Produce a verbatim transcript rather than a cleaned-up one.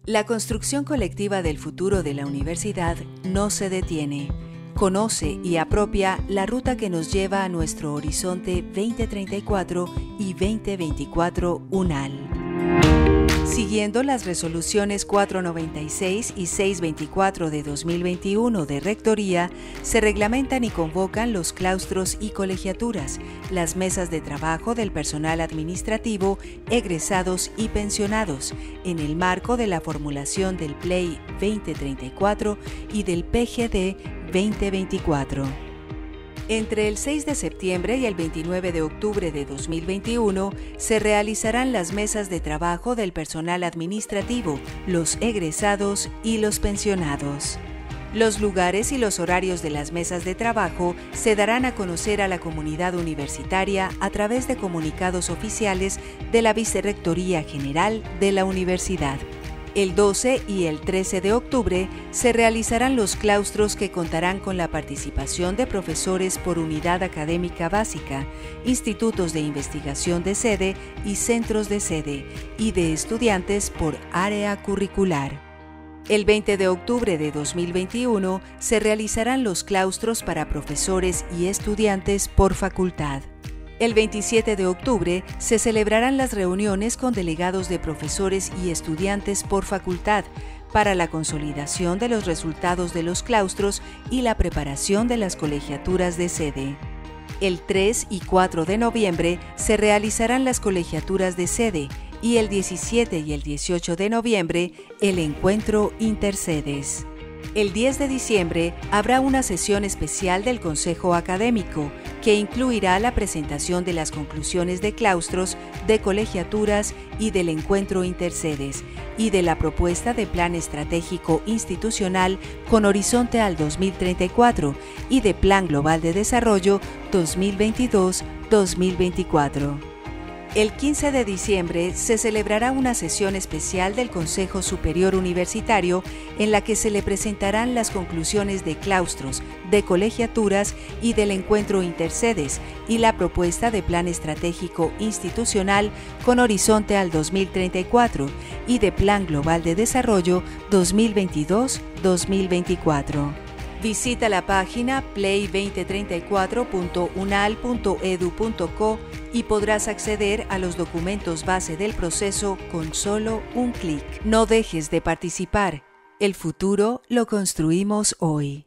La construcción colectiva del futuro de la universidad no se detiene. Conoce y apropia la ruta que nos lleva a nuestro horizonte veinte treinta y cuatro y veinte veinticuatro UNAL. Siguiendo las resoluciones cuatrocientos noventa y seis y seiscientos veinticuatro de dos mil veintiuno de Rectoría, se reglamentan y convocan los claustros y colegiaturas, las mesas de trabajo del personal administrativo, egresados y pensionados, en el marco de la formulación del P L E I veinte treinta y cuatro y del P G D veinte veinticuatro. Entre el seis de septiembre y el veintinueve de octubre de dos mil veintiuno se realizarán las mesas de trabajo del personal administrativo, los egresados y los pensionados. Los lugares y los horarios de las mesas de trabajo se darán a conocer a la comunidad universitaria a través de comunicados oficiales de la Vicerrectoría General de la Universidad. El doce y el trece de octubre se realizarán los claustros que contarán con la participación de profesores por unidad académica básica, institutos de investigación de sede y centros de sede, y de estudiantes por área curricular. El veinte de octubre de dos mil veintiuno se realizarán los claustros para profesores y estudiantes por facultad. El veintisiete de octubre se celebrarán las reuniones con delegados de profesores y estudiantes por facultad para la consolidación de los resultados de los claustros y la preparación de las colegiaturas de sede. El tres y cuatro de noviembre se realizarán las colegiaturas de sede y el diecisiete y el dieciocho de noviembre el encuentro intersedes. El diez de diciembre habrá una sesión especial del Consejo Académico que incluirá la presentación de las conclusiones de claustros, de colegiaturas y del encuentro intersedes y de la propuesta de Plan Estratégico Institucional con horizonte al dos mil treinta y cuatro y de Plan Global de Desarrollo dos mil veintidós a dos mil veinticuatro. El quince de diciembre se celebrará una sesión especial del Consejo Superior Universitario en la que se le presentarán las conclusiones de claustros, de colegiaturas y del encuentro intersedes y la propuesta de Plan Estratégico Institucional con horizonte al dos mil treinta y cuatro y de Plan Global de Desarrollo dos mil veintidós a dos mil veinticuatro. Visita la página play veinte treinta y cuatro punto unal punto edu punto co y podrás acceder a los documentos base del proceso con solo un clic. No dejes de participar. El futuro lo construimos hoy.